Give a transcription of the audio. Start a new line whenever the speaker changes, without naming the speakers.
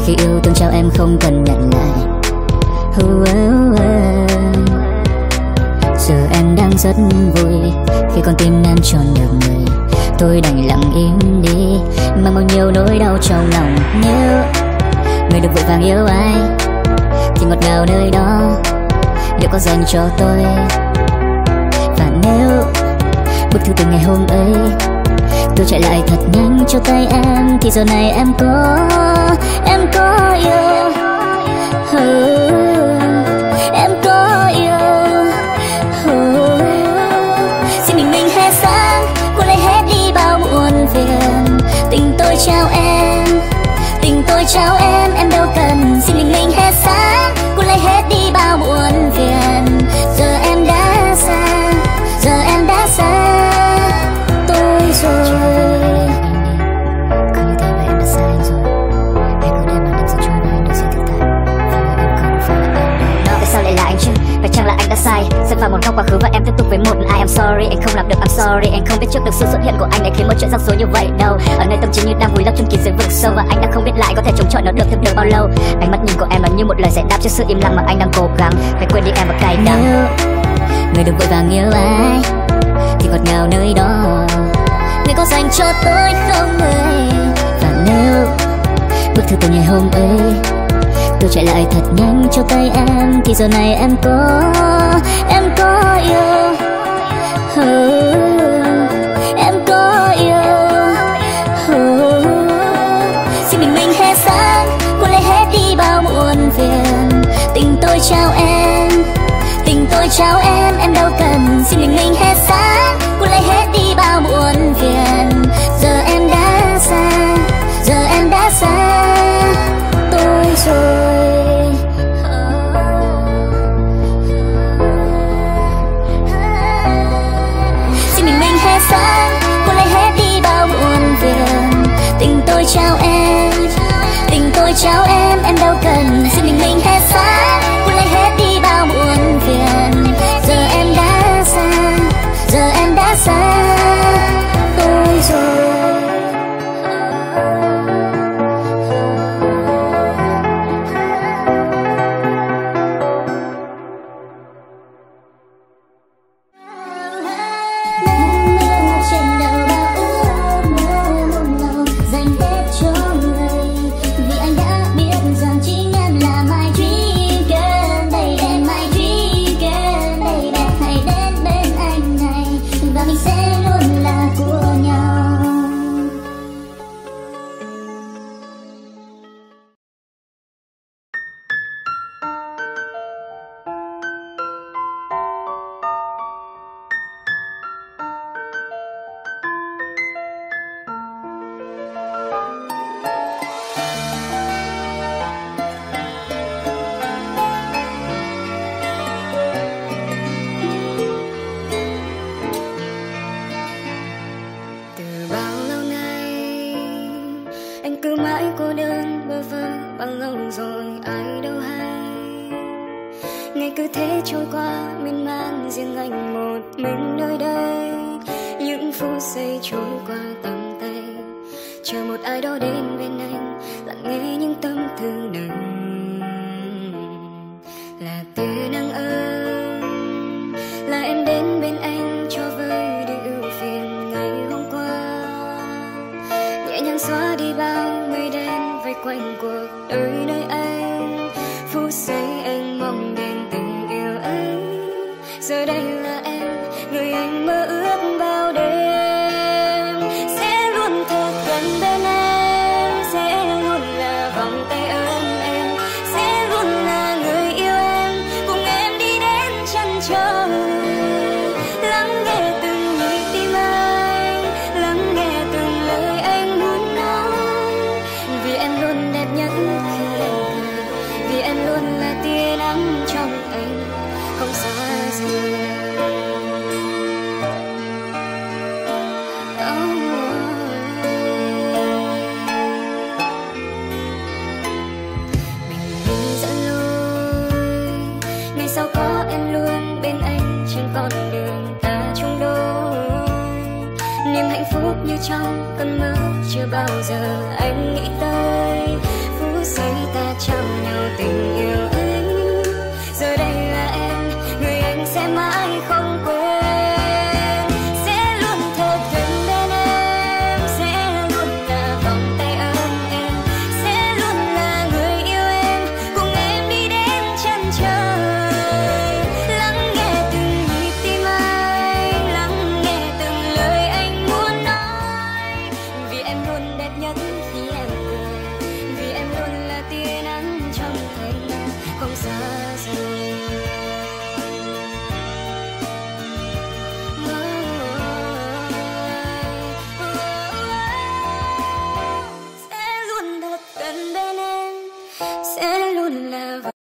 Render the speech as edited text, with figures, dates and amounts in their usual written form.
Khi yêu thương trao em không cần nhận lại. Giờ em đang rất vui khi con tim em tròn được người. Tôi đành lặng im đi, mang bao nhiêu nỗi đau trong lòng. Nếu người được vội vàng yêu ai thì ngọt ngào nơi đó liệu có dành cho tôi. Và nếu bức thư từ ngày hôm ấy tôi chạy lại thật nhanh cho tay em, thì giờ này em có yêu. Em có yêu. Xin mình hé sáng cuốn lấy hết đi bao muộn phiền. Tình tôi trao em, tình tôi trao em đâu cần. Xin mình hé sáng cuốn lấy hết đi bao muộn phiền. Giờ em đã xa, giờ em đã xa tôi rồi. Phải chăng là anh đã sai, xen vào một góc quá khứ và em tiếp tục với một I am sorry. Anh không làm được I'm sorry, anh không biết trước được sự xuất hiện của anh để khiến mọi chuyện rắc rối như vậy đâu. Ở nơi tâm trí như đang vùi lấp trong kín dưới vực sâu, và anh đã không biết lại có thể chống chọi nó được thêm được bao lâu. Ánh mắt nhìn của em là như một lời giải đáp cho sự im lặng mà anh đang cố gắng. Hãy quên đi em và cay đắng. Người đừng vội vàng yêu ai thì ngọt ngào nơi đó người có dành cho tôi không ơi. Và nếu bức thư từ ngày hôm ấy tôi chạy lại thật nhanh cho tay em, thì giờ này em có yêu. Em có yêu. Xin mình hé sáng cuốn lấy hết đi bao muộn phiền. Tình tôi trao em, tình tôi trao em đâu cần. Xin mình hé sáng cuốn lấy hết đi bao muộn phiền. Giờ em đã xa, giờ em đã xa tôi rồi. Xin mình hé sáng cuốn lấy hết đi bao muộn phiền. Tình tôi trao em, tình tôi trao em đâu cần. Xin mình hé sáng cuốn lấy hết đi bao muộn phiền. Giờ em đã xa, giờ em đã xa tôi rồi.
trong cơn mơ chưa bao giờ anh nghĩ tới phút
giây ta trao nhau tình yêu ấy. Giờ đây là em, người anh sẽ mãi không quên. Sẽ luôn thật gần bên em, sẽ luôn là vòng tay ấm em, sẽ luôn là người yêu em, cùng em đi đến chân trời. Lắng nghe từng nhịp tim anh, lắng nghe từng lời anh muốn nói. Vì em luôn đẹp nhất khi em cười, vì em luôn là tia nắng trong anh không xa rời. Sẽ luôn thật gần bên em, sẽ luôn là